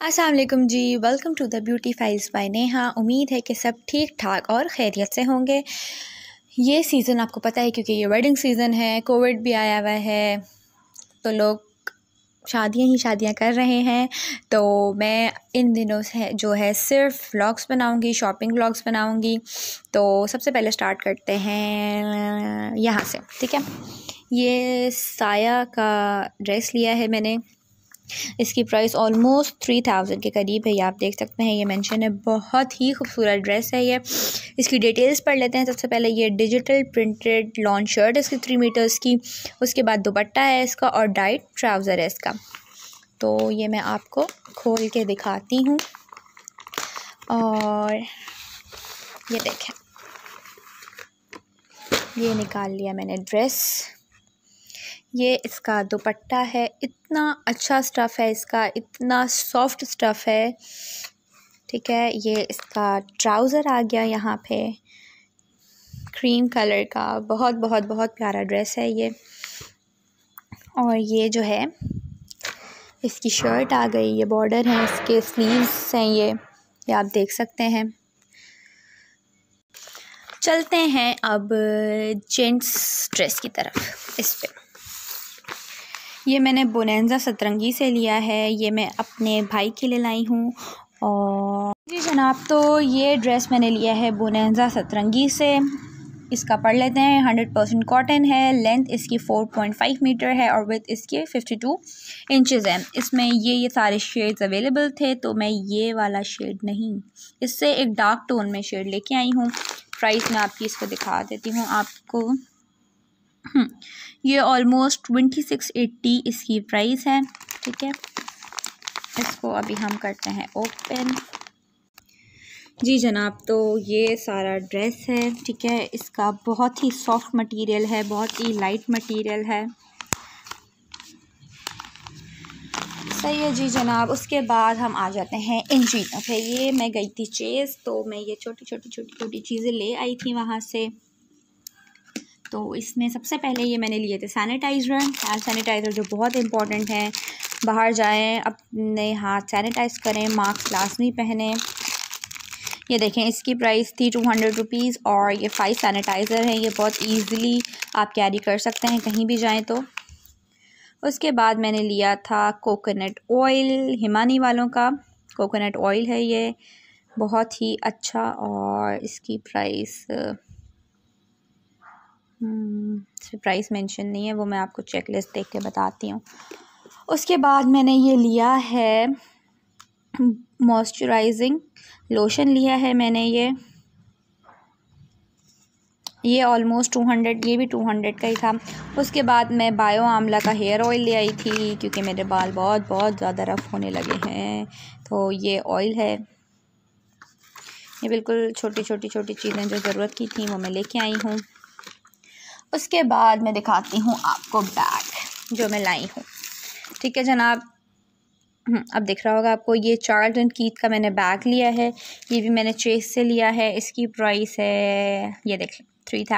अस्सलाम वालेकुम जी। Welcome to the beauty files by Neha. उम्मीद है कि सब ठीक ठाक और खैरियत से होंगे। ये सीज़न आपको पता है क्योंकि ये वेडिंग सीज़न है, कोविड भी आया हुआ है तो लोग शादियां ही शादियां कर रहे हैं। तो मैं इन दिनों से जो है सिर्फ व्लॉग्स बनाऊंगी, शॉपिंग व्लॉग्स बनाऊंगी। तो सबसे पहले स्टार्ट करते हैं यहाँ से, ठीक है। ये साया का ड्रेस लिया है मैंने। इसकी प्राइस ऑलमोस्ट 3000 के करीब है। ये आप देख सकते हैं, ये मेंशन है। बहुत ही खूबसूरत ड्रेस है ये। इसकी डिटेल्स पढ़ लेते हैं। सबसे पहले ये डिजिटल प्रिंटेड लॉन शर्ट इसकी 3 मीटर्स की। उसके बाद दुपट्टा है इसका और डाइट ट्राउज़र है इसका। तो ये मैं आपको खोल के दिखाती हूँ। और ये देखें, ये निकाल लिया मैंने ड्रेस। ये इसका दुपट्टा है। इतना अच्छा स्टफ़ है इसका, इतना सॉफ्ट स्टफ़ है, ठीक है। ये इसका ट्राउज़र आ गया यहाँ पे क्रीम कलर का। बहुत बहुत बहुत प्यारा ड्रेस है ये। और ये जो है इसकी शर्ट आ गई। ये बॉर्डर है, इसके स्लीव्स हैं ये आप देख सकते हैं। चलते हैं अब जेंट्स ड्रेस की तरफ। इस पे ये मैंने बोनेंजा सतरंगी से लिया है। ये मैं अपने भाई के लिए लाई हूँ। और जी जनाब, तो ये ड्रेस मैंने लिया है बोनेंजा सतरंगी से। इसका पढ़ लेते हैं। 100% कॉटन है। लेंथ इसकी 4.5 मीटर है और विड्थ इसके 52 इंचज़ है। इसमें ये सारे शेड्स अवेलेबल थे, तो मैं ये वाला शेड नहीं, इससे एक डार्क टोन में शेड लेके आई हूँ। प्राइस मैं आपकी इसको दिखा देती हूँ आपको। ये ऑलमोस्ट 2680 इसकी प्राइस है, ठीक है। इसको अभी हम करते हैं ओपन। जी जनाब, तो ये सारा ड्रेस है, ठीक है। इसका बहुत ही सॉफ्ट मटेरियल है, बहुत ही लाइट मटेरियल है, सही है जी जनाब। उसके बाद हम आ जाते हैं इन चीज़ों पे। ये मैं गई थी चेस, तो मैं ये छोटी छोटी चीज़ें ले आई थी वहाँ से। तो इसमें सबसे पहले ये मैंने लिए थे सैनिटाइज़र, हैंड सैनिटाइज़र, जो बहुत इंपॉर्टेंट है। बाहर जाएं अपने हाथ सैनिटाइज़ करें, मास्क लाजमी पहने। ये देखें, इसकी प्राइस थी 200 रुपीज़ और ये 5 सैनिटाइज़र है। ये बहुत ईज़िली आप कैरी कर सकते हैं कहीं भी जाएं तो। उसके बाद मैंने लिया था कोकोनट ऑयल, हिमानी वालों का कोकोनट ऑयल है ये, बहुत ही अच्छा। और इसकी प्राइस प्राइस मेंशन नहीं है, वो मैं आपको चेकलिस्ट देख के बताती हूँ। उसके बाद मैंने ये लिया है मॉइस्चराइजिंग लोशन लिया है मैंने। ये ऑलमोस्ट 200, ये भी 200 का ही था। उसके बाद मैं बायो आंवला का हेयर ऑयल ले आई थी क्योंकि मेरे बाल बहुत बहुत ज़्यादा रफ़ होने लगे हैं। तो ये ऑयल है। ये बिल्कुल छोटी चीज़ें जो ज़रूरत की थी वो मैं लेके आई हूँ। उसके बाद मैं दिखाती हूँ आपको बैग जो मैं लाई हूँ, ठीक है जनाब। अब दिख रहा होगा आपको, ये चार्ल्स एंड कीथ का मैंने बैग लिया है। ये भी मैंने चेस से लिया है। इसकी प्राइस है, ये देख लें,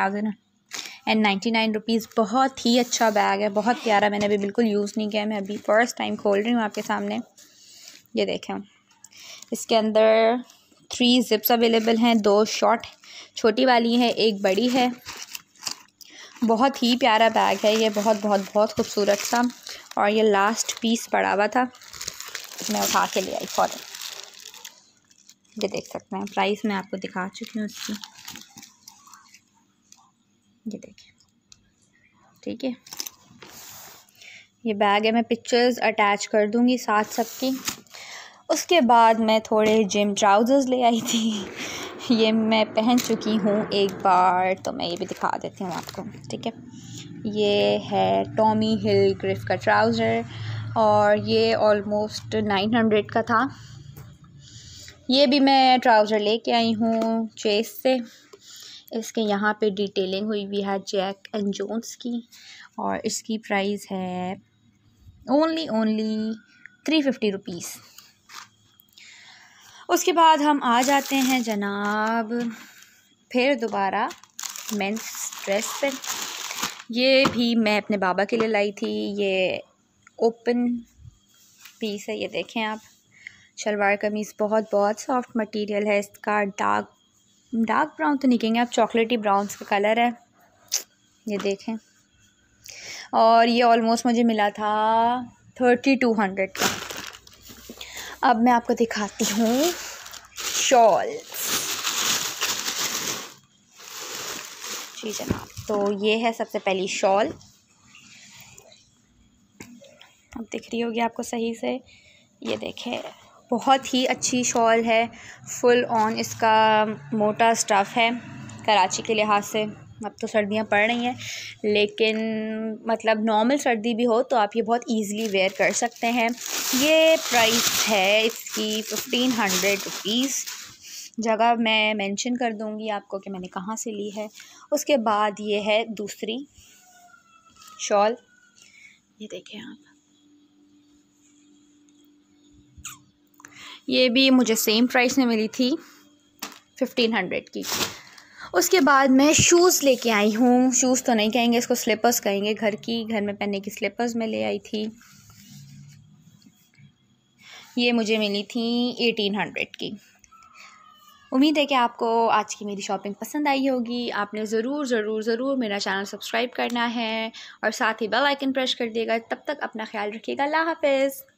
3099 रुपीज़। बहुत ही अच्छा बैग है, बहुत प्यारा। मैंने अभी बिल्कुल यूज़ नहीं किया, मैं अभी फ़र्स्ट टाइम खोल रही हूँ आपके सामने। ये देखें, इसके अंदर 3 ज़िप्स अवेलेबल हैं। 2 शॉर्ट छोटी वाली है, एक बड़ी है। बहुत ही प्यारा बैग है ये, बहुत बहुत बहुत खूबसूरत सा। और ये लास्ट पीस पड़ा हुआ था, मैं उठा के ले आई फ़ौरन। ये देख सकते हैं, प्राइस मैं आपको दिखा चुकी हूँ इसकी। ये देखें, ठीक है। ये बैग है, मैं पिक्चर्स अटैच कर दूँगी साथ सबकी। उसके बाद मैं थोड़े जिम ट्राउज़र्स ले आई थी। ये मैं पहन चुकी हूँ एक बार, तो मैं ये भी दिखा देती हूँ आपको, ठीक है। ये है टॉमी हिल ग्रिफ का ट्राउज़र और ये ऑलमोस्ट 900 का था। ये भी मैं ट्राउज़र लेके आई हूँ चेस से। इसके यहाँ पे डिटेलिंग हुई हुई है जैक एंड जोन्स की और इसकी प्राइस है ओनली 350 रुपीज़। उसके बाद हम आ जाते हैं जनाब फिर दोबारा मेंस ड्रेस पे। ये भी मैं अपने बाबा के लिए लाई थी। ये ओपन पीस है, ये देखें आप, शलवार कमीज़ बहुत बहुत सॉफ्ट मटेरियल है इसका। डार्क ब्राउन तो नहीं कहेंगे आप, चॉकलेटी ब्राउन का कलर है, ये देखें। और ये ऑलमोस्ट मुझे मिला था 3200 का। अब मैं आपको दिखाती हूँ शॉल। जी जनाब, तो ये है सबसे पहली शॉल, अब दिख रही होगी आपको सही से। ये देखें, बहुत ही अच्छी शॉल है, फुल ऑन इसका मोटा स्टफ़ है कराची के लिहाज से। अब तो सर्दियां पड़ रही हैं, लेकिन मतलब नॉर्मल सर्दी भी हो तो आप ये बहुत इजीली वेयर कर सकते हैं। ये प्राइस है इसकी 1500 रुपीज़। जगह मैं मेंशन कर दूंगी आपको कि मैंने कहाँ से ली है। उसके बाद ये है दूसरी शॉल, ये देखें आप, ये भी मुझे सेम प्राइस में मिली थी 1500 की। उसके बाद मैं शूज़ लेके आई हूँ, शूज़ तो नहीं कहेंगे इसको, स्लीपर्स कहेंगे, घर में पहनने की स्लीपर्स मैं ले आई थी। ये मुझे मिली थी 1800 की। उम्मीद है कि आपको आज की मेरी शॉपिंग पसंद आई होगी। आपने ज़रूर मेरा चैनल सब्सक्राइब करना है और साथ ही बेल आइकन प्रेस कर दिएगा। तब तक अपना ख्याल रखिएगा। अल्लाह हाफ़िज़।